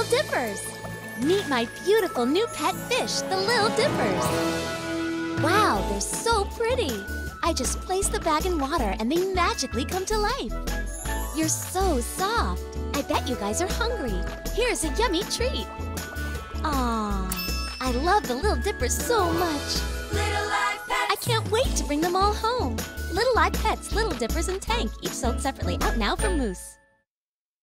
Dippers. Meet my beautiful new pet fish, the Little Dippers. Wow, they're so pretty. I just place the bag in water and they magically come to life. You're so soft. I bet you guys are hungry. Here's a yummy treat. Aww, I love the Little Dippers so much. Little Live Pets. I can't wait to bring them all home. Little Live Pets, Little Dippers, and Tank, each sold separately, out now from Moose.